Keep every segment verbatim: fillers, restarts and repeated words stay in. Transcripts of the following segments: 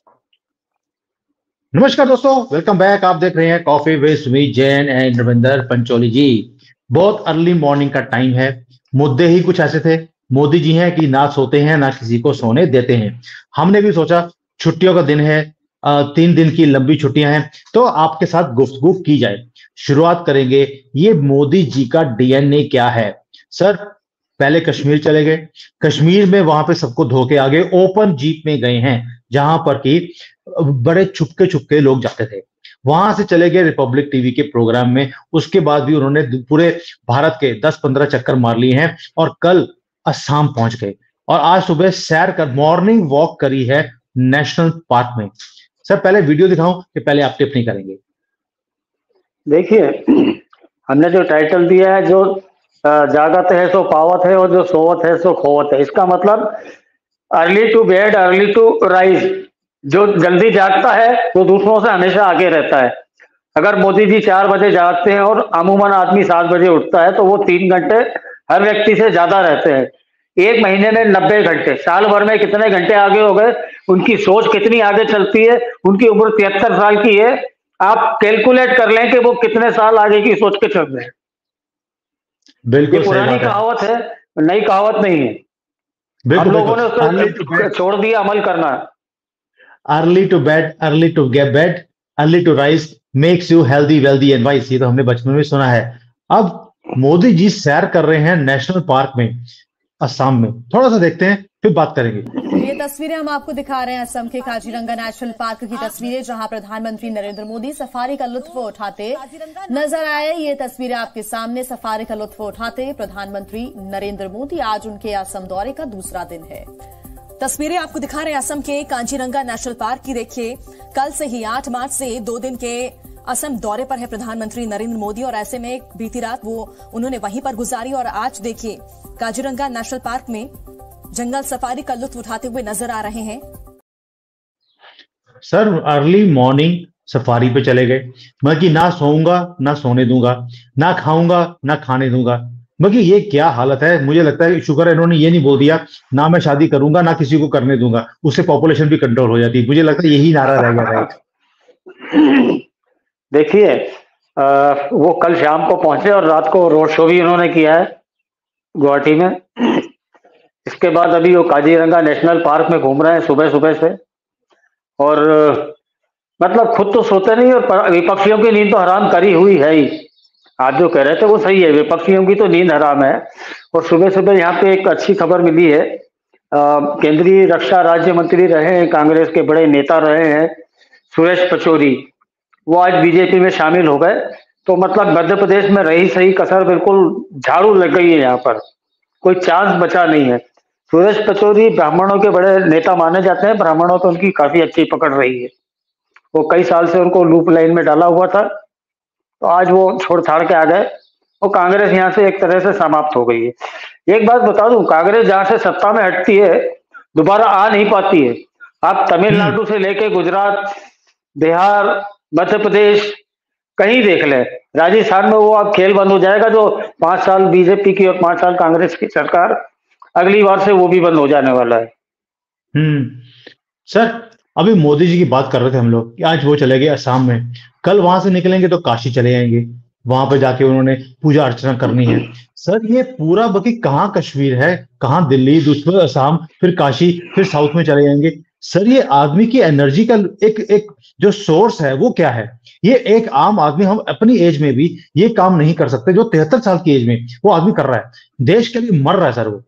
नमस्कार दोस्तों, welcome back. आप देख रहे हैं coffee with me Jain and Ravinder Pancholi ji. बहुत अर्ली मॉर्निंग का टाइम है। मुद्दे ही कुछ ऐसे थे। मोदी जी हैं कि ना सोते हैं ना किसी को सोने देते हैं। हमने भी सोचा छुट्टियों का दिन है, अ, तीन दिन की लंबी छुट्टियां हैं, तो आपके साथ गुफ्तगू की जाए। शुरुआत करेंगे, ये मोदी जी का डीएनए क्या है। सर, पहले कश्मीर चले गए। कश्मीर में वहां पे सबको धोखे आ गए, ओपन जीप में गए हैं, जहां पर कि बड़े छुपके छुपके लोग जाते थे। वहां से चले गए रिपब्लिक टीवी के प्रोग्राम में। उसके बाद भी उन्होंने पूरे भारत के दस पंद्रह चक्कर मार लिए हैं और कल असम पहुंच गए और आज सुबह सैर कर मॉर्निंग वॉक करी है नेशनल पार्क में। सर, पहले वीडियो दिखाऊं कि पहले आप टिप्पणी करेंगे? देखिए, हमने जो टाइटल दिया है, जो जागत है सो पावत है और जो सोवत है सो खोवत है। इसका मतलब early to bed early to rise. जो जल्दी जागता है वो दूसरों से हमेशा आगे रहता है। अगर मोदी जी चार बजे जागते हैं और अमूमन आदमी सात बजे उठता है तो वो तीन घंटे हर व्यक्ति से ज्यादा रहते हैं। एक महीने में नब्बे घंटे, साल भर में कितने घंटे आगे हो गए। उनकी सोच कितनी आगे चलती है। उनकी उम्र तिहत्तर साल की है। आप कैलकुलेट कर लें कि वो कितने साल आगे की सोच के चल रहे हैं। बिल्कुल ये पुरानी कहावत है, नई कहावत नहीं है। हम लोगों ने उसको छोड़ दिया अमल करना। Early to bed early to get bed early to rise makes you healthy wealthy and wise. ये तो हमने बचपन में सुना है। अब मोदी जी सैर कर रहे हैं नेशनल पार्क में असम में। थोड़ा सा देखते हैं, फिर बात करेंगे। ये तस्वीरें हम आपको दिखा रहे हैं असम के काजीरंगा नेशनल पार्क की तस्वीरें, जहां प्रधानमंत्री नरेंद्र मोदी सफारी का लुत्फ उठाते नजर आए। ये तस्वीरें आपके सामने, सफारी का लुत्फ उठाते प्रधानमंत्री नरेंद्र मोदी। आज उनके असम दौरे का दूसरा दिन है। तस्वीरें आपको दिखा रहे हैं असम के काजीरंगा नेशनल पार्क की। देखिए, कल से ही आठ मार्च से दो दिन के असम दौरे पर है प्रधानमंत्री नरेंद्र मोदी और ऐसे में बीती रात वो उन्होंने वहीं पर गुजारी और आज देखिए काजीरंगा नेशनल पार्क में जंगल सफारी का लुत्फ उठाते हुए नजर आ रहे हैं। सर, अर्ली मॉर्निंग सफारी पे चले गए। मैं कि ना सोऊंगा ना सोने दूंगा, ना खाऊंगा ना खाने दूंगा। मगर ये क्या हालत है। मुझे लगता है शुक्र है इन्होंने ये नहीं बोल दिया ना मैं शादी करूंगा ना किसी को करने दूंगा, उससे पॉपुलेशन भी कंट्रोल हो जाती। मुझे लगता है यही नारा रह गया है। देखिए, वो कल शाम को पहुंचे और रात को रोड शो भी उन्होंने किया है गुवाहाटी में। इसके बाद अभी वो काजीरंगा नेशनल पार्क में घूम रहे हैं सुबह सुबह से। और मतलब खुद तो सोते नहीं और विपक्षियों की नींद तो हराम करी हुई है ही। आप जो कह रहे थे वो सही है, विपक्षियों की तो नींद हराम है। और सुबह सुबह यहाँ पे एक अच्छी खबर मिली है। केंद्रीय रक्षा राज्य मंत्री रहे हैं, कांग्रेस के बड़े नेता रहे हैं सुरेश पचौरी, वो आज बीजेपी में शामिल हो गए। तो मतलब मध्य प्रदेश में रही सही कसर बिल्कुल झाड़ू लग गई है। यहाँ पर कोई चांस बचा नहीं है। सुरेश पचौरी ब्राह्मणों के बड़े नेता माने जाते हैं। ब्राह्मणों तो उनकी काफी अच्छी पकड़ रही है। वो कई साल से उनको लूप लाइन में डाला हुआ था, तो आज वो छोड़ छाड़ के आ गए। वो कांग्रेस यहाँ से एक तरह से समाप्त हो गई है। एक बात बता दूं, कांग्रेस जहां से सत्ता में हटती है दोबारा आ नहीं पाती है। आप तमिलनाडु से लेके गुजरात, बिहार, मध्य प्रदेश कहीं देख ले, राजस्थान में वो अब खेल बंद हो जाएगा। जो पांच साल बीजेपी की और पांच साल कांग्रेस की सरकार, अगली बार से वो भी बंद हो जाने वाला है। हम्म सर, अभी मोदी जी की बात कर रहे थे हम लोग कि आज वो चले गए असम में। कल वहां से निकलेंगे तो काशी चले जाएंगे। वहां पे जाके उन्होंने पूजा अर्चना करनी है। सर, ये पूरा बाकी कहाँ कश्मीर है, कहाँ दिल्ली, दूसरे असम, फिर काशी, फिर साउथ में चले जाएंगे। सर, ये आदमी की एनर्जी का एक एक जो सोर्स है वो क्या है? ये एक आम आदमी, हम अपनी एज में भी ये काम नहीं कर सकते जो तिहत्तर साल की एज में वो आदमी कर रहा है। देश के लिए मर रहा है सर वो।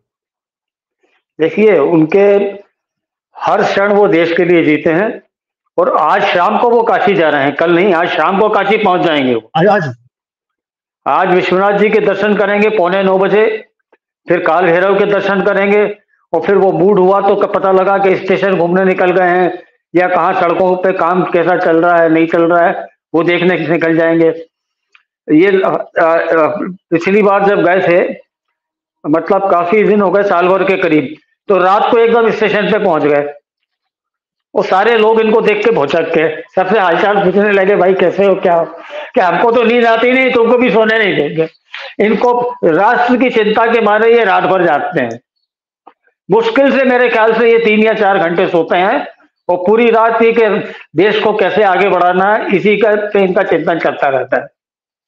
देखिए, उनके हर क्षण वो देश के लिए जीते हैं। और आज शाम को वो काशी जा रहे हैं, कल नहीं, आज शाम को काशी पहुंच जाएंगे वो। आज आज आज विश्वनाथ जी के दर्शन करेंगे पौने नौ बजे, फिर काल भैरव के दर्शन करेंगे। और फिर वो मूड हुआ तो पता लगा कि स्टेशन घूमने निकल गए हैं या कहाँ सड़कों पे काम कैसा चल रहा है नहीं चल रहा है, वो देखने निकल जाएंगे। ये पिछली बार जब गए थे, मतलब काफी दिन हो गए, साल भर के करीब, तो रात को एकदम स्टेशन पे पहुंच गए। वो सारे लोग इनको देख के भौचक के सबसे हालचाल पूछने लगे, भाई कैसे हो, क्या हो? क्या हमको तो नींद आती नहीं, तुमको भी सोने नहीं देंगे। इनको राष्ट्र की चिंता के मारे ये रात भर जागते हैं। मुश्किल से मेरे ख्याल से ये तीन या चार घंटे सोते हैं और पूरी रात ये कि देश को कैसे आगे बढ़ाना है, इसी का पे इनका चिंतन चलता रहता है।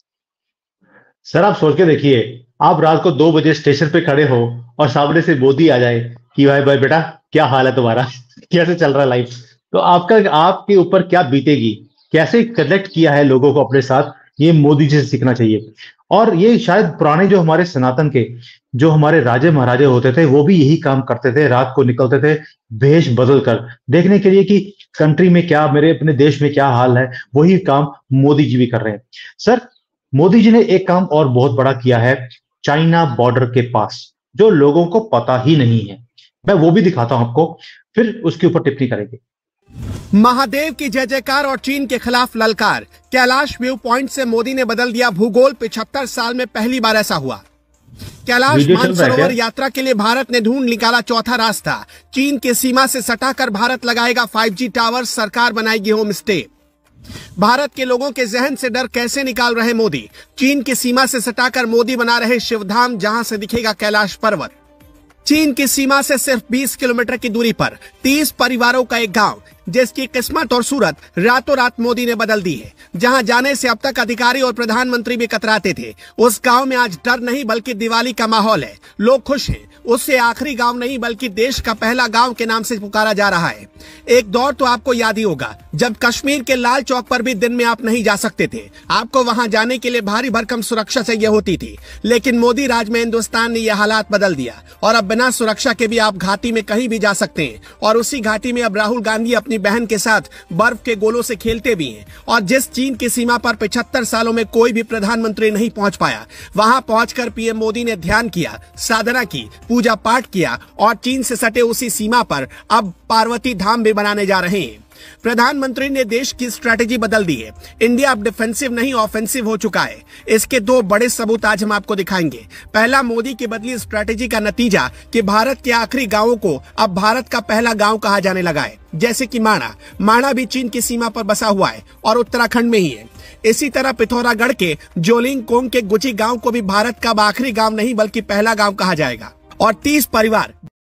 सर आप सोच के देखिए, आप रात को दो बजे स्टेशन पे खड़े हो और सामने से मोदी आ जाए कि भाई भाई बेटा क्या हाल है तुम्हारा कैसे चल रहा है लाइफ, तो आपका आपके ऊपर क्या बीतेगी, कैसे कनेक्ट किया है लोगों को अपने साथ, ये मोदी जी से सीखना चाहिए। और ये शायद पुराने जो हमारे सनातन के जो हमारे राजे महाराजे होते थे वो भी यही काम करते थे, रात को निकलते थे भेष बदल कर देखने के लिए कि कंट्री में क्या, मेरे अपने देश में क्या हाल है। वही काम मोदी जी भी कर रहे हैं। सर मोदी जी ने एक काम और बहुत बड़ा किया है चाइना बॉर्डर के पास, जो लोगों को पता ही नहीं है। मैं वो भी दिखाता हूं आपको, फिर उसके ऊपर टिप्पणी करेंगे। महादेव की जय जयकार और चीन के खिलाफ ललकार। कैलाश व्यू पॉइंट से मोदी ने बदल दिया भूगोल। पिछहत्तर साल में पहली बार ऐसा हुआ। कैलाश मानसरोवर यात्रा के लिए भारत ने ढूंढ निकाला चौथा रास्ता। चीन की सीमा से सटाकर भारत लगाएगा फाइव जी टावर, सरकार बनाएगी होम स्टे। भारत के लोगों के जहन से डर कैसे निकाल रहे मोदी। चीन की सीमा से सटाकर मोदी बना रहे शिवधाम, जहां से दिखेगा कैलाश पर्वत। चीन की सीमा से सिर्फ बीस किलोमीटर की दूरी पर तीस परिवारों का एक गांव, जिसकी किस्मत और सूरत रातों रात मोदी ने बदल दी है। जहां जाने से अब तक अधिकारी और प्रधानमंत्री भी कतराते थे, उस गांव में आज डर नहीं बल्कि दिवाली का माहौल है। लोग खुश हैं। उससे आखिरी गांव नहीं बल्कि देश का पहला गांव के नाम से पुकारा जा रहा है। एक दौर तो आपको याद ही होगा जब कश्मीर के लाल चौक पर भी दिन में आप नहीं जा सकते थे। आपको वहां जाने के लिए भारी भरकम सुरक्षा चाहिए होती थी, लेकिन मोदी राज में हिंदुस्तान ने यह हालात बदल दिया और अब बिना सुरक्षा के भी आप घाटी में कहीं भी जा सकते हैं। और उसी घाटी में अब राहुल गांधी अपनी बहन के साथ बर्फ के गोलों से खेलते भी हैं। और जिस चीन की सीमा पर पिछहत्तर सालों में कोई भी प्रधानमंत्री नहीं पहुंच पाया, वहां पहुंचकर पीएम मोदी ने ध्यान किया, साधना की, पूजा पाठ किया और चीन से सटे उसी सीमा पर अब पार्वती धाम भी बनाने जा रहे हैं। प्रधानमंत्री ने देश की स्ट्रैटेजी बदल दी है। इंडिया अब डिफेंसिव नहीं ऑफेंसिव हो चुका है। इसके दो बड़े सबूत आज हम आपको दिखाएंगे। पहला, मोदी की बदली स्ट्रैटेजी का नतीजा कि भारत के आखिरी गांवों को अब भारत का पहला गांव कहा जाने लगा है, जैसे कि माणा। माणा भी चीन की सीमा पर बसा हुआ है और उत्तराखंड में ही है। इसी तरह पिथौरागढ़ के जोलिंग कोंग के गुची गांव को भी भारत का आखिरी गांव नहीं बल्कि पहला गांव कहा जाएगा। और तीस परिवार।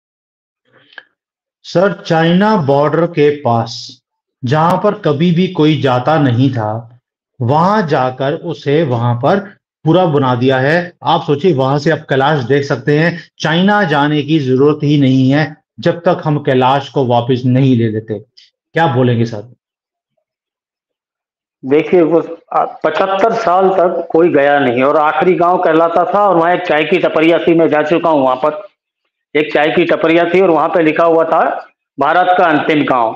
सर चाइना बॉर्डर के पास जहां पर कभी भी कोई जाता नहीं था, वहां जाकर उसे वहां पर पूरा बना दिया है। आप सोचिए, वहां से आप कैलाश देख सकते हैं। चाइना जाने की जरूरत ही नहीं है जब तक हम कैलाश को वापस नहीं ले लेते। क्या बोलेंगे सर? देखिए, वो पचहत्तर साल तक कोई गया नहीं और आखिरी गांव कहलाता था। और वहां एक चाय की टपरिया थी, मैं जा चुका हूं। वहां पर एक चाय की टपरिया थी और वहां पे लिखा हुआ था भारत का अंतिम गांव।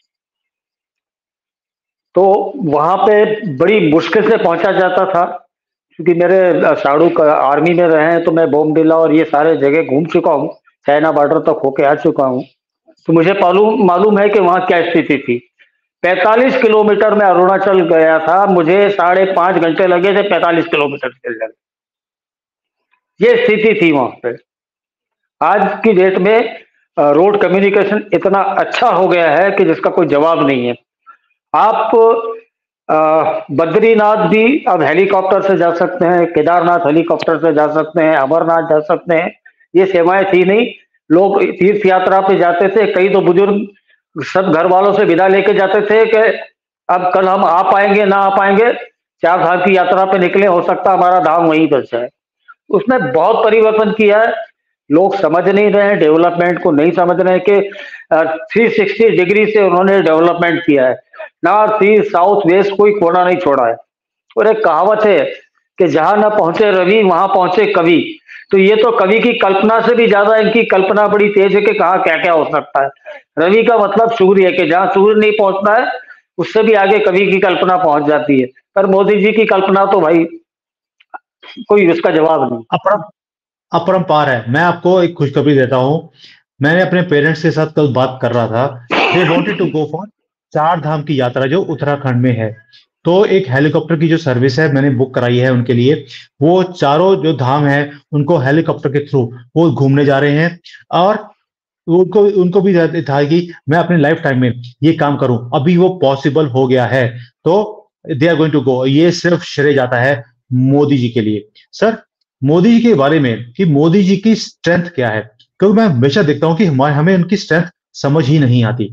तो वहां पे बड़ी मुश्किल से पहुंचा जाता था, क्योंकि मेरे साड़ू का आर्मी में रहे हैं तो मैं बोमडिला और ये सारे जगह घूम चुका हूं, चाइना बॉर्डर तक होके आ चुका हूं। तो मुझे मालूम मालूम है कि वहां क्या स्थिति थी। पैंतालीस किलोमीटर में अरुणाचल गया था, मुझे साढ़े पांच घंटे लगे थे पैंतालीस किलोमीटर चलने में। ये स्थिति थी वहां पे। आज की डेट में रोड कम्युनिकेशन इतना अच्छा हो गया है कि जिसका कोई जवाब नहीं है। आप बद्रीनाथ भी अब हेलीकॉप्टर से जा सकते हैं, केदारनाथ हेलीकॉप्टर से जा सकते हैं, अमरनाथ जा सकते हैं। ये सेवाएं थी नहीं। लोग तीर्थ यात्रा पे जाते थे, कई तो बुजुर्ग सब घर वालों से विदा लेके जाते थे कि अब कल हम आ पाएंगे ना आ पाएंगे, चार धाम की यात्रा पे निकले, हो सकता हमारा धाम वहीं पर जाए। उसने बहुत परिवर्तन किया है। लोग समझ नहीं रहे हैं, डेवलपमेंट को नहीं समझ रहे हैं कि थ्री सिक्सटी डिग्री से उन्होंने डेवलपमेंट किया है। नॉर्थ ईस्ट साउथ वेस्ट कोई कोना नहीं छोड़ा है। और एक कहावत है कि जहां न पहुंचे रवि वहां पहुंचे कवि। तो ये तो कवि की कल्पना से भी ज्यादा इनकी कल्पना बड़ी तेज है कि कहाँ क्या क्या हो सकता है। रवि का मतलब सूर्य है कि जहां सूर्य नहीं पहुंचता है उससे भी आगे कवि की कल्पना पहुंच जाती है। पर मोदी जी की कल्पना तो भाई कोई उसका जवाब नहीं। अपरम अपरंपार है। मैं आपको एक खुशखबरी देता हूं। मैंने अपने पेरेंट्स के साथ कल बात कर रहा था। They wanted to go for Char Dham की यात्रा जो उत्तराखंड में है। तो एक हेलीकॉप्टर की जो सर्विस है मैंने बुक कराई है उनके लिए। वो चारों जो धाम है उनको हेलीकॉप्टर के थ्रू वो घूमने जा रहे हैं। और उनको उनको भी था कि मैं अपने लाइफ टाइम में ये काम करूं। अभी वो पॉसिबल हो गया है, तो they are going to go. ये सिर्फ श्रेय जाता है मोदी जी के लिए। सर मोदी जी के बारे में कि मोदी जी की स्ट्रेंथ क्या है, क्योंकि मैं हमेशा देखता हूं कि हमारे हमें उनकी स्ट्रेंथ समझ ही नहीं आती।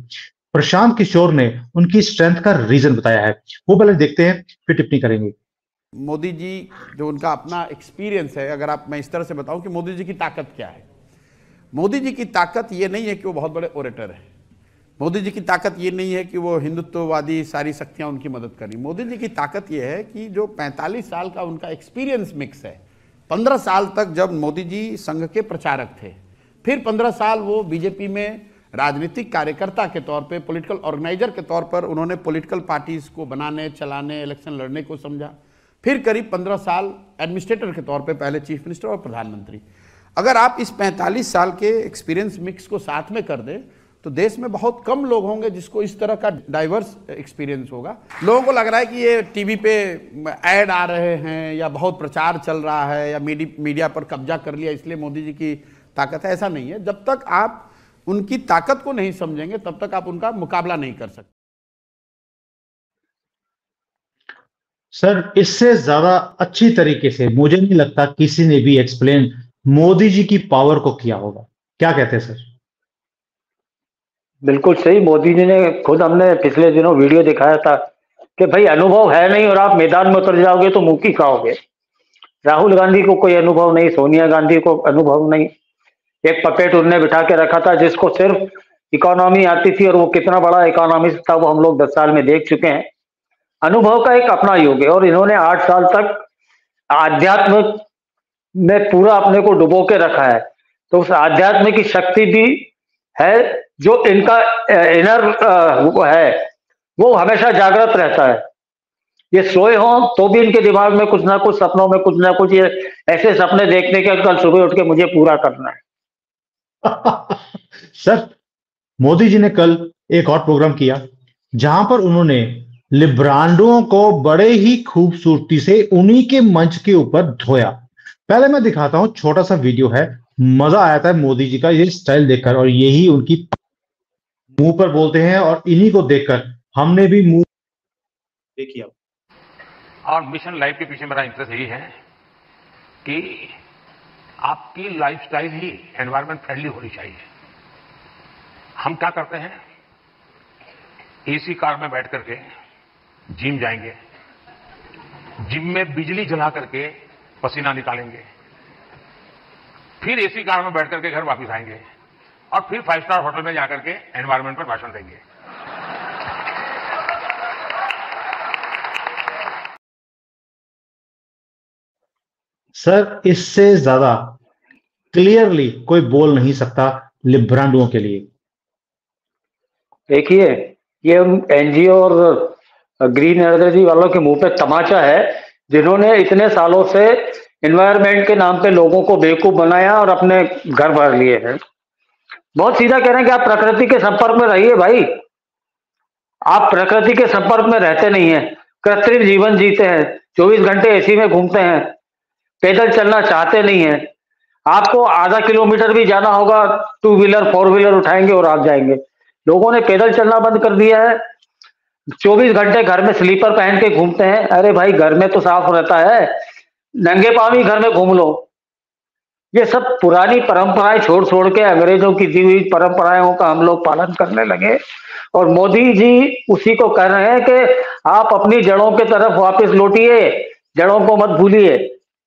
प्रशांत किशोर ने उनकी स्ट्रेंथ का रीजन बताया है, वो पहले देखते हैं फिर टिप्पणी करेंगे। मोदी जी जो उनका अपना एक्सपीरियंस है, अगर आप मैं इस तरह से बताऊं कि मोदी जी की ताकत क्या है। मोदी जी की ताकत ये नहीं है कि वो बहुत बड़े ओरेटर है। मोदी जी की ताकत ये नहीं है कि वो हिंदुत्ववादी सारी शक्तियां उनकी मदद करें। मोदी जी की ताकत ये है कि जो पैंतालीस साल का उनका एक्सपीरियंस मिक्स है। पंद्रह साल तक जब मोदी जी संघ के प्रचारक थे, फिर पंद्रह साल वो बीजेपी में राजनीतिक कार्यकर्ता के तौर पे, पॉलिटिकल ऑर्गेनाइजर के तौर पर उन्होंने पॉलिटिकल पार्टीज को बनाने, चलाने, इलेक्शन लड़ने को समझा। फिर करीब पंद्रह साल एडमिनिस्ट्रेटर के तौर पे, पहले चीफ मिनिस्टर और प्रधानमंत्री। अगर आप इस पैंतालीस साल के एक्सपीरियंस मिक्स को साथ में कर दें तो देश में बहुत कम लोग होंगे जिसको इस तरह का डाइवर्स एक्सपीरियंस होगा। लोगों को लग रहा है कि ये टीवी पे ऐड आ रहे हैं या बहुत प्रचार चल रहा है या मीडी, मीडिया पर कब्जा कर लिया इसलिए मोदी जी की ताकत है। ऐसा नहीं है। जब तक आप उनकी ताकत को नहीं समझेंगे तब तक आप उनका मुकाबला नहीं कर सकते। सर, इससे ज्यादा अच्छी तरीके से मुझे नहीं लगता किसी ने भी एक्सप्लेन मोदी जी की पावर को किया होगा। क्या कहते हैं सर? बिल्कुल सही। मोदी जी ने खुद, हमने पिछले दिनों वीडियो दिखाया था कि भाई अनुभव है नहीं और आप मैदान में उतर जाओगे तो मुंह की खाओगे। राहुल गांधी को कोई अनुभव नहीं, सोनिया गांधी को अनुभव नहीं। एक पपेट उनने बिठा के रखा था जिसको सिर्फ इकोनॉमी आती थी और वो कितना बड़ा इकोनॉमिस्ट था वो हम लोग दस साल में देख चुके हैं। अनुभव का एक अपना युग है और इन्होंने आठ साल तक आध्यात्म में पूरा अपने को डुबो के रखा है। तो उस आध्यात्म की शक्ति भी है जो इनका इनर है, वो हमेशा जागृत रहता है। ये सोए हों तो भी इनके दिमाग में कुछ ना कुछ, सपनों में कुछ ना कुछ ये ऐसे सपने देखने के कल सुबह उठ के मुझे पूरा करना है। सर, मोदी जी ने कल एक और प्रोग्राम किया जहां पर उन्होंने लिब्रांडों को बड़े ही खूबसूरती से उन्हीं के मंच के ऊपर धोया। पहले मैं दिखाता हूं, छोटा सा वीडियो है। मजा आया था मोदी जी का ये स्टाइल देखकर, और यही उनकी मुंह पर बोलते हैं और इन्हीं को देखकर हमने भी मुंह देखिए। और मिशन लाइफ के पीछे मेरा इंटरेस्ट यही है कि आपकी लाइफस्टाइल ही एनवायरमेंट फ्रेंडली होनी चाहिए। हम क्या करते हैं, एसी कार में बैठ करके जिम जाएंगे, जिम में बिजली जला करके पसीना निकालेंगे, फिर एसी कार में बैठ करके घर वापस आएंगे और फिर फाइव स्टार होटल में जाकर के एनवायरमेंट पर भाषण देंगे। सर, इससे ज्यादा क्लियरली कोई बोल नहीं सकता लिब्रांडुओं के लिए। देखिए, ये एनजीओ और ग्रीन एनर्जी वालों के मुंह पे तमाचा है जिन्होंने इतने सालों से एनवायरनमेंट के नाम पे लोगों को बेवकूफ बनाया और अपने घर भर लिए हैं। बहुत सीधा कह रहे हैं कि आप प्रकृति के संपर्क में रहिए भाई। आप प्रकृति के संपर्क में रहते नहीं है, कृत्रिम जीवन जीते हैं, चौबीस घंटे एसी में घूमते हैं, पैदल चलना चाहते नहीं है। आपको आधा किलोमीटर भी जाना होगा, टू व्हीलर फोर व्हीलर उठाएंगे और आप जाएंगे। लोगों ने पैदल चलना बंद कर दिया है, चौबीस घंटे घर में स्लीपर पहन के घूमते हैं। अरे भाई, घर में तो साफ रहता है, नंगे पाँव ही घर में घूम लो। ये सब पुरानी परंपराएं छोड़ छोड़ के अंग्रेजों की दी हुई परंपराओं का हम लोग पालन करने लगे और मोदी जी उसी को कह रहे हैं कि आप अपनी जड़ों की तरफ वापस लौटिए, जड़ों को मत भूलिए।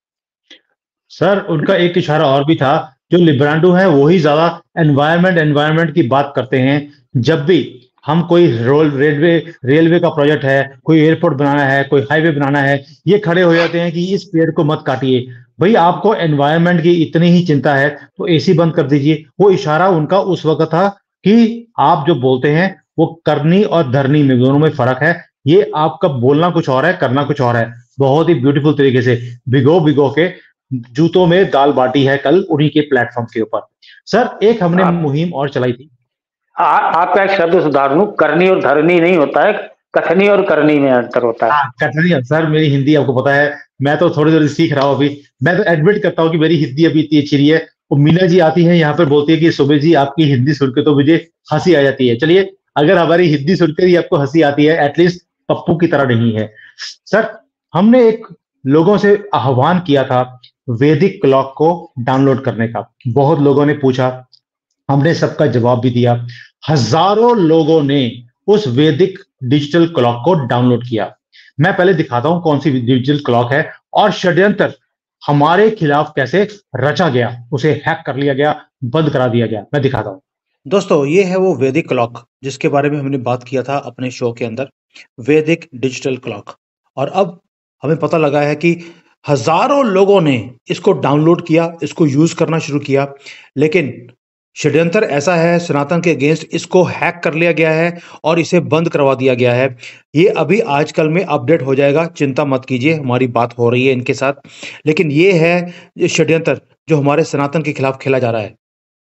सर, उनका एक इशारा और भी था, जो लिब्रांडो है वही ज्यादा एनवायरनमेंट एनवायरनमेंट की बात करते हैं। जब भी हम कोई रोल रेलवे रेलवे का प्रोजेक्ट है, कोई एयरपोर्ट बनाना है, कोई हाईवे बनाना है, ये खड़े हो जाते हैं कि इस पेड़ को मत काटिए। भाई, आपको एनवायरनमेंट की इतनी ही चिंता है तो एसी बंद कर दीजिए। वो इशारा उनका उस वक्त था कि आप जो बोलते हैं वो करनी और धरनी में दोनों में फर्क है। ये आपका बोलना कुछ और है, करना कुछ और है। बहुत ही ब्यूटीफुल तरीके से भिगो भिगो के जूतों में दाल बाटी है कल उन्हीं के प्लेटफॉर्म के ऊपर। सर, एक हमने मुहिम और चलाई थी। आ, आपका एक शब्द सुधार लूं, करनी और धरनी नहीं होता है, कथनी और करनी में अंतर होता है। हाँ, कथनी। सर, मेरी हिंदी आपको पता है, मैं तो थोड़ी देर सीख रहा हूँ अभी। मैं तो एडमिट करता हूँ कि मेरी हिंदी अभी इतनी अच्छी नहीं है। वो मीना जी आती है यहाँ पर, बोलती है कि सुबह जी आपकी हिंदी सुनकर तो मुझे हंसी आ जाती है। चलिए, अगर हमारी हिंदी सुनकर ही आपको हंसी आती है, एटलीस्ट पप्पू की तरह नहीं है। सर, हमने एक लोगों से आह्वान किया था वैदिक क्लॉक को डाउनलोड करने का। बहुत लोगों ने पूछा, हमने सबका जवाब भी दिया। हजारों लोगों ने उस वैदिक डिजिटल क्लॉक को डाउनलोड किया। मैं पहले दिखाता हूं कौन सी डिजिटल क्लॉक है और षड्यंत्र हमारे खिलाफ कैसे रचा गया, उसे हैक कर लिया गया, बंद करा दिया गया। मैं दिखाता हूं। दोस्तों, ये है वो वैदिक क्लॉक जिसके बारे में हमने बात किया था अपने शो के अंदर, वैदिक डिजिटल क्लॉक। और अब हमें पता लगा है कि हजारों लोगों ने इसको डाउनलोड किया, इसको यूज करना शुरू किया, लेकिन षड्यंत्र ऐसा है सनातन के अगेंस्ट, इसको हैक कर लिया गया है और इसे बंद करवा दिया गया है। ये अभी आजकल में अपडेट हो जाएगा, चिंता मत कीजिए, हमारी बात हो रही है इनके साथ। लेकिन ये है षड्यंत्र जो हमारे सनातन के खिलाफ खेला जा रहा है।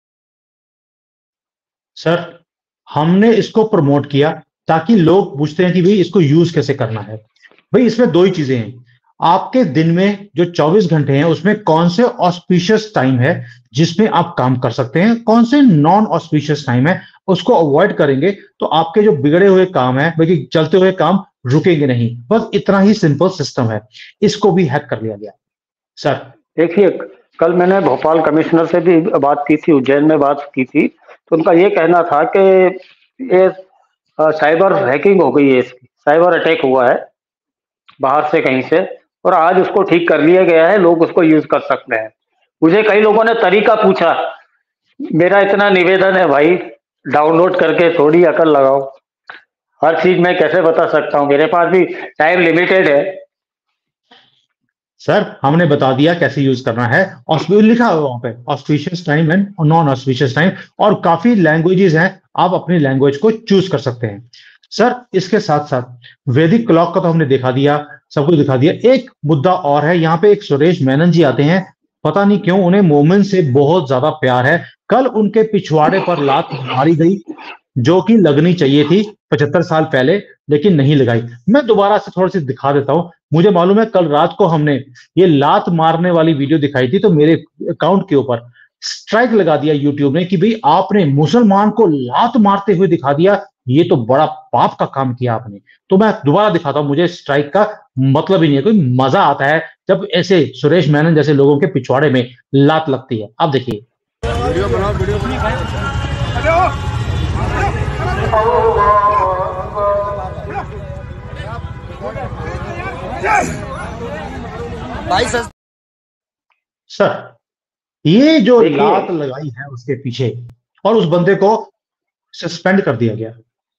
सर, हमने इसको प्रमोट किया ताकि लोग पूछते हैं कि भाई इसको यूज कैसे करना है। भाई इसमें दो ही चीजें हैं, आपके दिन में जो चौबीस घंटे हैं उसमें कौन से ऑस्पिशियस टाइम है जिसमें आप काम कर सकते हैं, कौन से नॉन ऑस्पिशियस टाइम है उसको अवॉइड करेंगे तो आपके जो बिगड़े हुए काम है, बल्कि चलते हुए काम रुकेंगे नहीं। बस इतना ही सिंपल सिस्टम है, इसको भी हैक कर लिया गया। सर देखिए, कल मैंने भोपाल कमिश्नर से भी बात की थी, उज्जैन में बात की थी, तो उनका ये कहना था कि ये साइबर हैकिंग हो गई है, इसकी साइबर अटैक हुआ है बाहर से कहीं से, और आज उसको ठीक कर लिया गया है, लोग उसको यूज कर सकते हैं। मुझे कई लोगों ने तरीका पूछा, मेरा इतना निवेदन है भाई, डाउनलोड करके थोड़ी अकल लगाओ, हर चीज मैं कैसे बता सकता हूँ, मेरे पास भी टाइम लिमिटेड है। सर हमने बता दिया कैसे यूज करना है, और लिखा हुआ वहां पे auspicious time and non auspicious time, और काफी लैंग्वेजेस हैं, आप अपनी लैंग्वेज को चूज कर सकते हैं। सर इसके साथ साथ वैदिक क्लॉक का तो हमने दिखा दिया, सब कुछ दिखा दिया। एक मुद्दा और है, यहाँ पे एक सुरेश मेनन जी आते हैं, पता नहीं क्यों उन्हें मोमिन से बहुत ज्यादा प्यार है। कल उनके पिछवाड़े पर लात मारी गई जो कि लगनी चाहिए थी पचहत्तर साल पहले, लेकिन नहीं लगाई। मैं दोबारा से थोड़ा सी दिखा देता हूं। मुझे मालूम है कल रात को हमने ये लात मारने वाली वीडियो दिखाई थी तो मेरे अकाउंट के ऊपर स्ट्राइक लगा दिया यूट्यूब ने कि भाई आपने मुसलमान को लात मारते हुए दिखा दिया, ये तो बड़ा पाप का काम किया आपने। तो मैं दोबारा दिखाता हूं, मुझे स्ट्राइक का मतलब ही नहीं है, कोई मजा आता है जब ऐसे सुरेश मेनन जैसे लोगों के पिछवाड़े में लात लगती है। आप देखिए, वीडियो बनाओ, वीडियो सर ये जो लात लगाई है उसके पीछे, और उस बंदे को सस्पेंड कर दिया गया।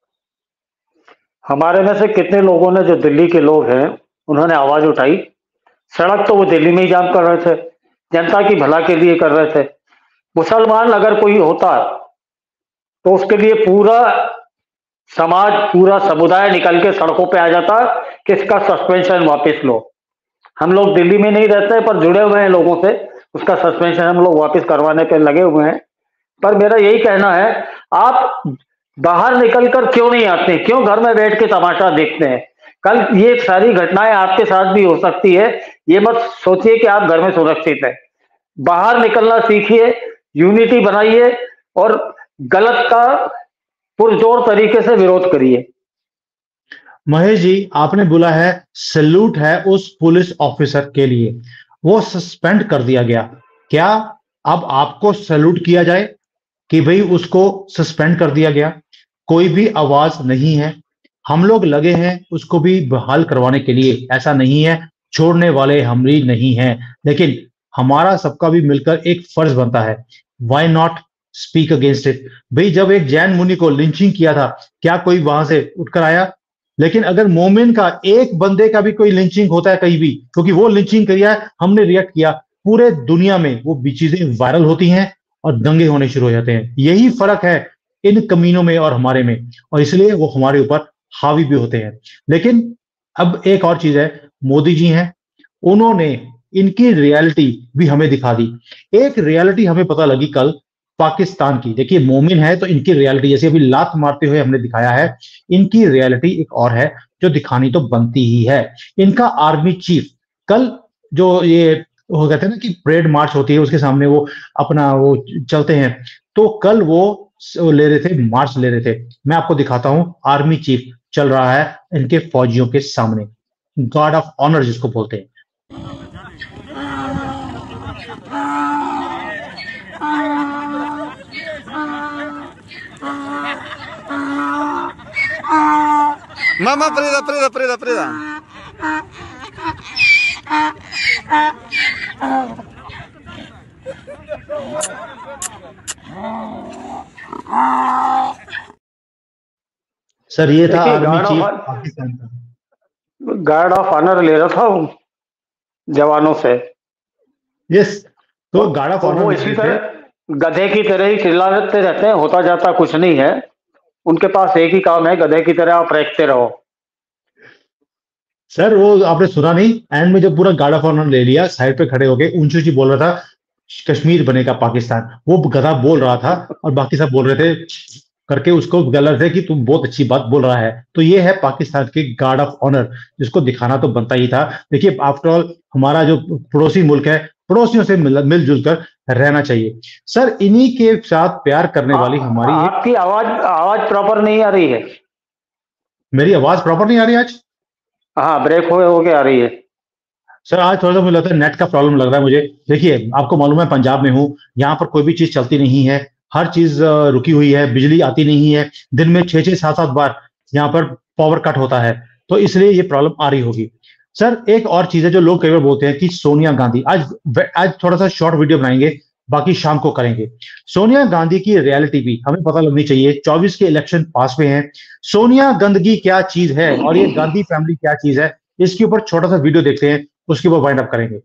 हमारे में से कितने लोगों ने, जो दिल्ली के लोग हैं, उन्होंने आवाज उठाई। सड़क तो वो दिल्ली में ही जाम कर रहे थे, जनता की भला के लिए कर रहे थे। मुसलमान अगर कोई होता तो उसके लिए पूरा समाज, पूरा समुदाय निकल के सड़कों पे आ जाता कि इसका सस्पेंशन वापस लो। हम लोग दिल्ली में नहीं रहते पर जुड़े हुए हैं लोगों से, उसका सस्पेंशन हम लोग वापस करवाने पे लगे हुए हैं। पर मेरा यही कहना है, आप बाहर निकलकर क्यों नहीं आते, क्यों घर में बैठ के तमाशा देखते हैं? कल ये सारी घटनाएं आपके साथ भी हो सकती है, ये मत सोचिए कि आप घर में सुरक्षित हैं। बाहर निकलना सीखिए, यूनिटी बनाइए और गलत का पुरजोर तरीके से विरोध करिए। महेश जी, आपने बोला है सैल्यूट है उस पुलिस ऑफिसर के लिए, वो सस्पेंड कर दिया गया। क्या अब आपको सैल्यूट किया जाए कि भाई उसको सस्पेंड कर दिया गया? कोई भी आवाज नहीं है, हम लोग लगे हैं उसको भी बहाल करवाने के लिए। ऐसा नहीं है, छोड़ने वाले हम ही नहीं हैं, लेकिन हमारा सबका भी मिलकर एक फर्ज बनता है। Why not speak against it? भाई जब एक जैन मुनि को लिंचिंग किया था, क्या कोई वहां से उठकर आया? लेकिन अगर मोमिन का एक बंदे का भी कोई लिंचिंग होता है कहीं भी, क्योंकि वो लिंचिंग किया है, हमने रिएक्ट किया, पूरे दुनिया में वो चीजें वायरल होती हैं और दंगे होने शुरू हो जाते हैं। यही फर्क है इन कमीनों में और हमारे में, और इसलिए वो हमारे ऊपर हावी भी होते हैं। लेकिन अब एक और चीज है, मोदी जी हैं, उन्होंने इनकी रियलिटी भी हमें दिखा दी। एक रियलिटी हमें पता लगी कल पाकिस्तान की। देखिए, मोमिन है तो इनकी रियलिटी, जैसे अभी लात मारते हुए हमने दिखाया है, इनकी रियलिटी एक और है जो दिखानी तो बनती ही है। इनका आर्मी चीफ कल जो ये वो कहते हैं ना कि परेड मार्च होती है, उसके सामने वो अपना वो चलते हैं, तो कल वो ले रहे थे, मार्च ले रहे थे। मैं आपको दिखाता हूं, आर्मी चीफ चल रहा है इनके फौजियों के सामने, गार्ड ऑफ ऑनर जिसको बोलते हैं। Mamá, preda, preda, preda, preda. Sir ये था army guard chief of Pakistan का। गार्ड ऑफ ऑनर ले रहा था वो जवानों से। यस, तो गार्ड ऑफ तो वो ऑनर इसी तरह गधे की तरह ही चिल्लाते रहते हैं, होता जाता कुछ नहीं है। उनके पास एक ही काम है, गधे की तरह आप रेखते रहो। सर वो आपने सुना नहीं, एंड में जब पूरा गार्ड ऑफ ऑनर ले लिया, साइड पे खड़े होके ऊंची ऊंची बोल रहा था कश्मीर बनेगा पाकिस्तान, वो गधा बोल रहा था और बाकी सब बोल रहे थे करके उसको गलत है कि तुम बहुत अच्छी बात बोल रहा है। तो ये है पाकिस्तान के गार्ड ऑफ ऑनर, जिसको दिखाना तो बनता ही था। देखिए आफ्टर ऑल हमारा जो पड़ोसी मुल्क है, पड़ोसियों से मिल मिलजुल कर रहना चाहिए। सर इन्हीं के साथ प्यार करने वाली हमारी आ, आपकी आवाज आवाज प्रॉपर नहीं आ रही है। मेरी आवाज प्रॉपर नहीं आ रही आज? हाँ, ब्रेक हो हो के आ रही है। सर आज थोड़ा सा मुझे लगता है नेट का प्रॉब्लम लग रहा है मुझे। देखिए आपको मालूम है पंजाब में हूँ, यहाँ पर कोई भी चीज चलती नहीं है, हर चीज रुकी हुई है, बिजली आती नहीं है, दिन में छह छह सात सात बार यहाँ पर पावर कट होता है, तो इसलिए ये प्रॉब्लम आ रही होगी। सर एक और चीज है जो लोग कई बार बोलते हैं कि सोनिया गांधी, आज आज थोड़ा सा शॉर्ट वीडियो बनाएंगे, बाकी शाम को करेंगे। सोनिया गांधी की रियलिटी भी हमें पता लगनी चाहिए। चौबीस के इलेक्शन पास में है, सोनिया गंदगी क्या चीज है और ये गांधी फैमिली क्या चीज है, इसके ऊपर छोटा सा वीडियो देखते हैं, उसके ऊपर वाइंड अप करेंगे।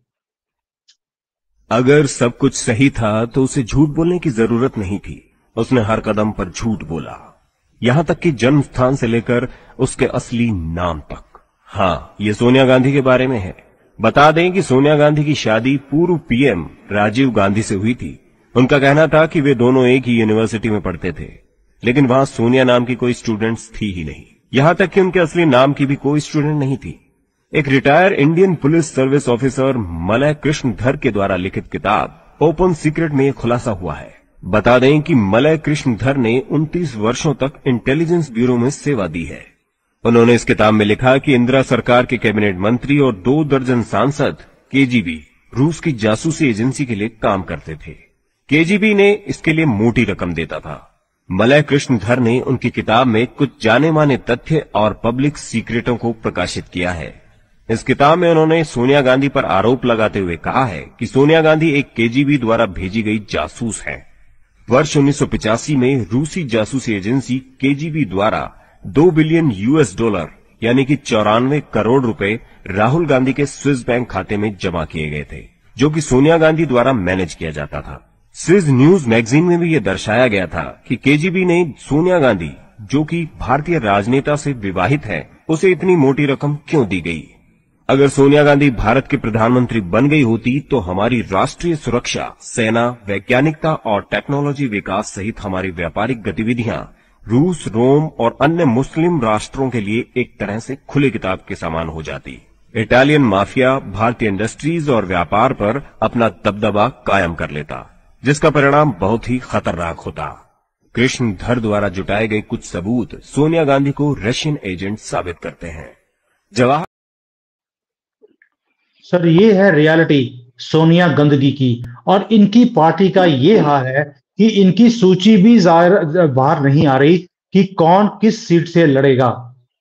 अगर सब कुछ सही था तो उसे झूठ बोलने की जरूरत नहीं थी। उसने हर कदम पर झूठ बोला, यहां तक कि जन्म स्थान से लेकर उसके असली नाम तक। हाँ, ये सोनिया गांधी के बारे में है। बता दें कि सोनिया गांधी की शादी पूर्व पीएम राजीव गांधी से हुई थी। उनका कहना था कि वे दोनों एक ही यूनिवर्सिटी में पढ़ते थे, लेकिन वहां सोनिया नाम की कोई स्टूडेंट्स थी ही नहीं। यहां तक कि उनके असली नाम की भी कोई स्टूडेंट नहीं थी। एक retire Indian police service officer Malay Krishnadhar के द्वारा लिखित किताब ओपन सीक्रेट में यह खुलासा हुआ है। बता दें कि मलय कृष्णधर ने उनतीस वर्षों तक इंटेलिजेंस ब्यूरो में सेवा दी है। उन्होंने इस किताब में लिखा कि इंदिरा सरकार के कैबिनेट मंत्री और दो दर्जन सांसद केजीबी रूस की जासूसी एजेंसी के लिए काम करते थे। केजीबी ने इसके लिए मोटी रकम देता था। मलय कृष्णधर ने उनकी किताब में कुछ जाने माने तथ्य और पब्लिक सीक्रेटों को प्रकाशित किया है। इस किताब में उन्होंने सोनिया गांधी पर आरोप लगाते हुए कहा है कि सोनिया गांधी एक केजीबी द्वारा भेजी गई जासूस हैं। वर्ष उन्नीस सौ पिचासी में रूसी जासूसी एजेंसी केजीबी द्वारा दो बिलियन यूएस डॉलर यानी कि चौरानवे करोड़ रुपए राहुल गांधी के स्विस बैंक खाते में जमा किए गए थे, जो कि सोनिया गांधी द्वारा मैनेज किया जाता था। स्विस न्यूज मैगजीन में भी यह दर्शाया गया था कि केजीबी ने सोनिया गांधी, जो कि भारतीय राजनेता से विवाहित है, उसे इतनी मोटी रकम क्यों दी गई। अगर सोनिया गांधी भारत के प्रधानमंत्री बन गई होती तो हमारी राष्ट्रीय सुरक्षा, सेना, वैज्ञानिकता और टेक्नोलॉजी विकास सहित हमारी व्यापारिक गतिविधियां रूस, रोम और अन्य मुस्लिम राष्ट्रों के लिए एक तरह से खुले किताब के समान हो जाती। इटालियन माफिया भारतीय इंडस्ट्रीज और व्यापार पर अपना दबदबा कायम कर लेता, जिसका परिणाम बहुत ही खतरनाक होता। कृष्णधर द्वारा जुटाए गए कुछ सबूत सोनिया गांधी को रशियन एजेंट साबित करते हैं। जवाहर सर ये है रियलिटी सोनिया गंदगी की, और इनकी पार्टी का ये हाल है कि इनकी सूची भी बाहर नहीं आ रही कि कौन किस सीट से लड़ेगा।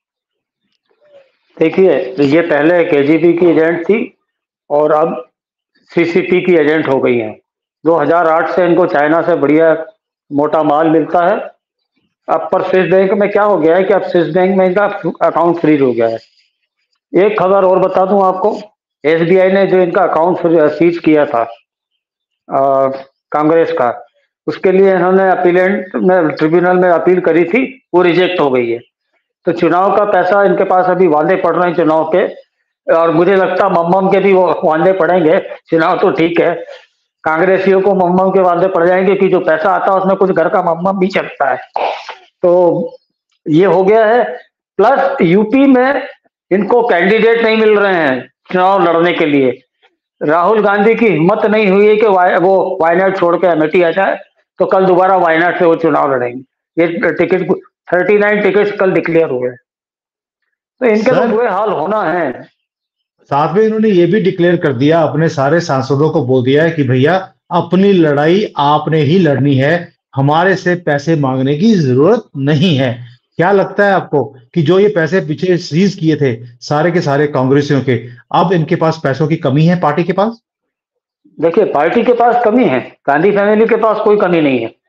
देखिए, ये पहले केजीबी की एजेंट थी और अब सीसीपी की एजेंट हो गई हैं। दो हज़ार आठ से इनको चाइना से बढ़िया मोटा माल मिलता है। अब पर स्विस बैंक में क्या हो गया है कि अब स्विस बैंक में इनका अकाउंट फ्रीज हो गया है। एक खबर और बता दूं आपको, एसबीआई ने जो इनका अकाउंट सीज किया था आ, कांग्रेस का, उसके लिए इन्होंने अपीलेंट में ट्रिब्यूनल में अपील करी थी, वो रिजेक्ट हो गई है। तो चुनाव का पैसा इनके पास अभी वादे पड़ रहे हैं चुनाव के, और मुझे लगता मम्मम के भी वो वादे पड़ेंगे। चुनाव तो ठीक है, कांग्रेसियों को मम्मम के वादे पड़ जाएंगे कि जो पैसा आता है उसमें कुछ घर का मम्मम भी चलता है। तो ये हो गया है। प्लस यूपी में इनको कैंडिडेट नहीं मिल रहे हैं चुनाव लड़ने के लिए। राहुल गांधी की हिम्मत नहीं हुई है कि वो वायनाड छोड़ के अमेठी आ जाए, तो कल दोबारा वायनाड से वो चुनाव लड़ेंगे। ये टिकट उनतालीस टिकट कल डिक्लेयर हुए, तो इनके तो बुरे हाल होना है। साथ में इन्होंने ये भी डिक्लेयर कर दिया, अपने सारे सांसदों को बोल दिया है कि भैया अपनी लड़ाई आपने ही लड़नी है, हमारे से पैसे मांगने की जरूरत नहीं है। क्या लगता है आपको कि जो ये पैसे पीछे सीज किए थे सारे के सारे कांग्रेसियों के, अब इनके पास पैसों की कमी है पार्टी के पास? देखिए, पार्टी के पास कमी है, गांधी फैमिली के पास कोई कमी नहीं है।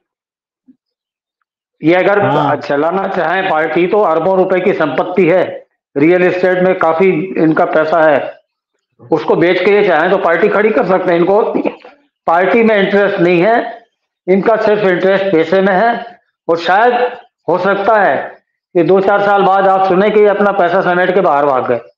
ये अगर हाँ। चलाना चाहें पार्टी तो अरबों रुपए की संपत्ति है, रियल एस्टेट में काफी इनका पैसा है, उसको बेच के ये चाहें तो पार्टी खड़ी कर सकते हैं। इनको पार्टी में इंटरेस्ट नहीं है, इनका सिर्फ इंटरेस्ट पैसे में है। और शायद हो सकता है कि दो चार साल बाद आप सुने कि ये अपना पैसा समेट के बाहर भाग गए।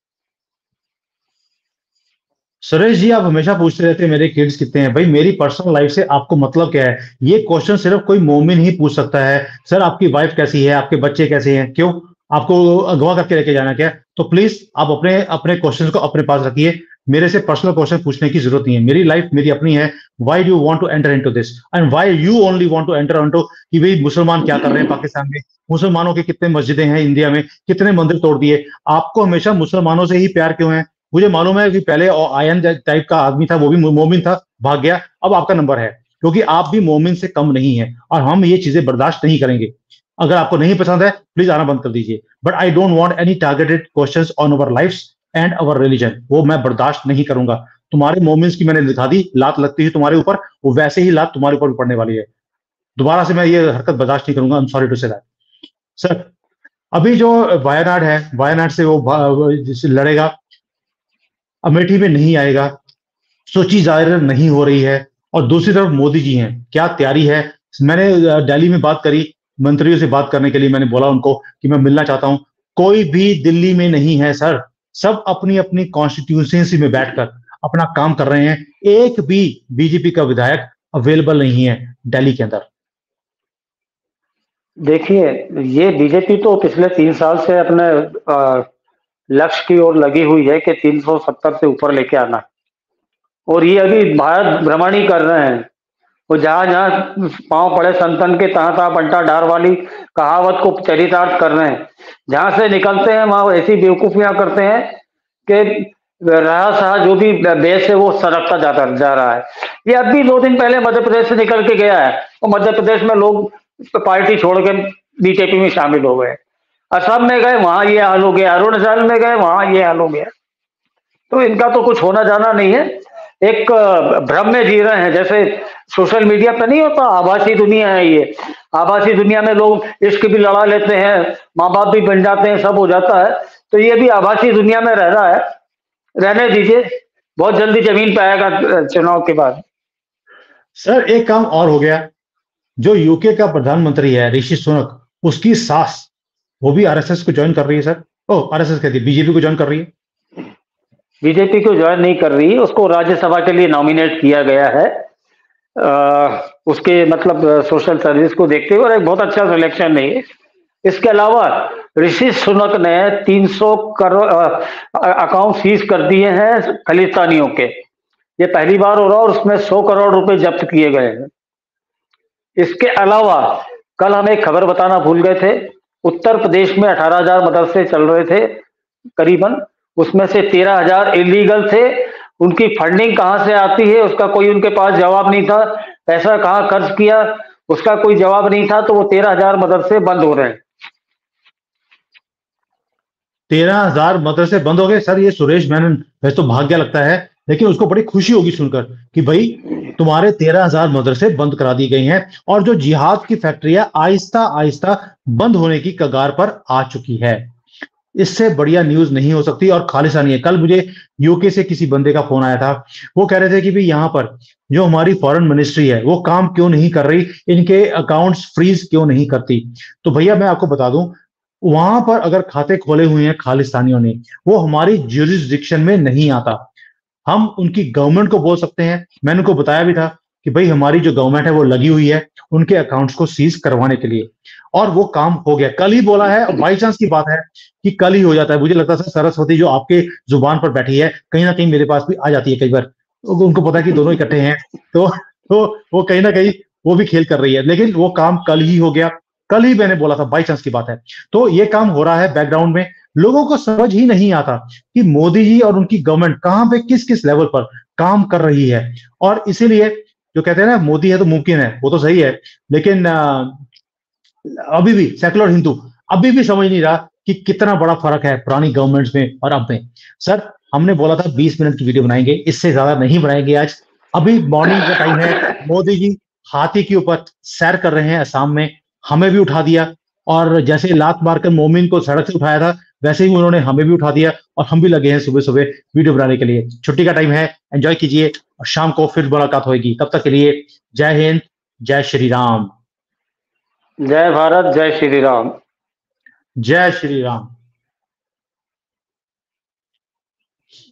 सुरेश जी, आप हमेशा पूछते रहते हैं मेरे किड्स कितने हैं। भाई, मेरी पर्सनल लाइफ से आपको मतलब क्या है? ये क्वेश्चन सिर्फ कोई मोमिन ही पूछ सकता है। सर, आपकी वाइफ कैसी है, आपके बच्चे कैसे हैं, क्यों आपको अगवा करके लेके जाना क्या? तो प्लीज आप अपने अपने क्वेश्चन को अपने पास रखिए, मेरे से पर्सनल क्वेश्चन पूछने की जरूरत नहीं है। मेरी लाइफ मेरी अपनी है। Why do you want to enter into this and why you only want to enter into कि भाई मुसलमान क्या कर रहे हैं पाकिस्तान में, मुसलमानों के कितने मस्जिदें हैं इंडिया में, कितने मंदिर तोड़ दिए। आपको हमेशा मुसलमानों से ही प्यार क्यों है? मुझे मालूम है कि पहले आयन टाइप का आदमी था, वो भी मोमिन था, भाग गया, अब आपका नंबर है, क्योंकि आप भी मोमिन से कम नहीं है और हम ये चीजें बर्दाश्त नहीं करेंगे। अगर आपको नहीं पसंद है प्लीज आना बंद कर दीजिए, but I don't want any targeted questions on our lifes and our religion. वो मैं बर्दाश्त नहीं करूंगा। तुम्हारे मोमिन्स की मैंने दिखा दी, लात लगती है तुम्हारे ऊपर, वो वैसे ही लात तुम्हारे ऊपर भी पड़ने वाली है। दोबारा से मैं ये हरकत बर्दाश्त नहीं करूंगा। I am sorry to say that. Sir, अभी जो वायनाड है, वायनाड से वो लड़ेगा, अमेठी में नहीं आएगा, सूची जाहिर नहीं हो रही है, और दूसरी तरफ मोदी जी हैं, क्या तैयारी है? मैंने दिल्ली में बात करी, मंत्रियों से बात करने के लिए मैंने बोला उनको कि मैं मिलना चाहता हूं। कोई भी दिल्ली में नहीं है सर, सब अपनी अपनी कॉन्स्टिट्यूंसी में बैठकर अपना काम कर रहे हैं। एक भी बीजेपी का विधायक अवेलेबल नहीं है दिल्ली के अंदर। देखिए, ये बीजेपी तो पिछले तीन साल से अपने आ, लक्ष्य की ओर लगी हुई है कि तीन सौ सत्तर से ऊपर लेके आना, और ये अभी भारत भ्रमण ही कर रहे हैं। वो जहां जहां पांव पड़े संतन के तहां तहां पंटा डार वाली कहावत को चरितार्थ कर रहे हैं। जहां से निकलते हैं वहां ऐसी बेवकूफियां करते हैं कि रहा सहा जो भी बेस है वो सरकता जाता जा रहा है। ये अब भी दो दिन पहले मध्य प्रदेश से निकल के गया है, और मध्य प्रदेश में लोग पार्टी छोड़ के बीजेपी में शामिल हो गए। असम में गए, वहां ये हाल हो गया, अरुणाचल में गए, वहां ये हाल हो गया। तो इनका तो कुछ होना जाना नहीं है, एक भ्रम में जी रहे हैं। जैसे सोशल मीडिया पे नहीं होता, आभासी दुनिया है ये। आभासी दुनिया में लोग इश्क भी लड़ा लेते हैं, माँ बाप भी बन जाते हैं, सब हो जाता है। तो ये भी आभासी दुनिया में रह रहा है, रहने दीजिए, बहुत जल्दी जमीन पे आएगा चुनाव के बाद। सर, एक काम और हो गया, जो यूके का प्रधानमंत्री है ऋषि सुनक, उसकी सास वो भी आरएसएस को ज्वाइन कर रही है सर। ओ आरएसएस कहती है, बीजेपी को ज्वाइन कर रही है। बीजेपी को ज्वाइन नहीं कर रही है, उसको राज्यसभा के लिए नॉमिनेट किया गया है। आ, उसके मतलब सोशल सर्विस को देखते हुए, और एक बहुत अच्छा सिलेक्शन नहीं है। इसके अलावा ऋषि सुनक ने तीन सौ करोड़ अकाउंट सीज कर दिए हैं खालिस्तानियों के। ये पहली बार हो रहा है, और उसमें सौ करोड़ रुपए जब्त किए गए हैं। इसके अलावा कल हम एक खबर बताना भूल गए थे, उत्तर प्रदेश में अठारह हजार मदरसे चल रहे थे करीबन, उसमें से तेरह हजार इलीगल थे। उनकी फंडिंग कहां से आती है उसका कोई उनके पास जवाब नहीं था। पैसा कहां खर्च किया उसका कोई जवाब नहीं था। तो वो तेरह हजार मदरसे बंद हो रहे हैं। तेरह हजार मदरसे बंद हो गए सर। ये सुरेश मेनन वैसे तो भाग्य लगता है, लेकिन उसको बड़ी खुशी होगी सुनकर कि भाई तुम्हारे तेरह हजार मदरसे बंद करा दी गई हैं, और जो जिहाद की फैक्ट्रियां आहिस्ता आहिस्ता बंद होने की कगार पर आ चुकी है। इससे बढ़िया न्यूज नहीं हो सकती, और खालिस्तानी है। कल मुझे यूके से किसी बंदे का फोन आया था, वो कह रहे थे कि भाई यहाँ पर जो हमारी फॉरेन मिनिस्ट्री है वो काम क्यों नहीं कर रही, इनके अकाउंट्स फ्रीज क्यों नहीं करती। तो भैया मैं आपको बता दूं, वहां पर अगर खाते खोले हुए हैं खालिस्तानियों ने, वो हमारी ज्यूरिसडिक्शन में नहीं आता। हम उनकी गवर्नमेंट को बोल सकते हैं। मैंने उनको बताया भी था कि भाई हमारी जो गवर्नमेंट है वो लगी हुई है उनके अकाउंट्स को सीज करवाने के लिए, और वो काम हो गया। कल ही बोला है, और बाई चांस की बात है कि कल ही हो जाता है। मुझे लगता है सरस्वती जो आपके जुबान पर बैठी है कहीं ना कहीं मेरे पास भी आ जाती है कई बार। उनको पता है कि दोनों इकट्ठे हैं, तो तो वो कहीं ना कहीं वो भी खेल कर रही है। लेकिन वो काम कल ही हो गया, कल ही मैंने बोला था, बाई चांस की बात है। तो ये काम हो रहा है बैकग्राउंड में। लोगों को समझ ही नहीं आता कि मोदी जी और उनकी गवर्नमेंट कहां पे किस किस लेवल पर काम कर रही है। और इसीलिए जो कहते हैं ना मोदी है तो मुमकिन है, वो तो सही है, लेकिन अभी भी सेकुलर हिंदू अभी भी समझ नहीं रहा कि कितना बड़ा फर्क है पुरानी गवर्नमेंट्स में और अब में। सर हमने बोला था बीस मिनट की वीडियो बनाएंगे, इससे ज्यादा नहीं बनाएंगे आज। अभी मॉर्निंग का टाइम है, मोदी जी हाथी के ऊपर सैर कर रहे हैं असम में, हमें भी उठा दिया, और जैसे लात मारकर मोमिन को सड़क से उठाया था वैसे ही उन्होंने हमें भी उठा दिया, और हम भी लगे हैं सुबह सुबह वीडियो बनाने के लिए। छुट्टी का टाइम है, एंजॉय कीजिए और शाम को फिर मुलाकात होगी। तब तक के लिए जय हिंद, जय श्री राम। जय भारत, जय श्री राम। जय श्री राम।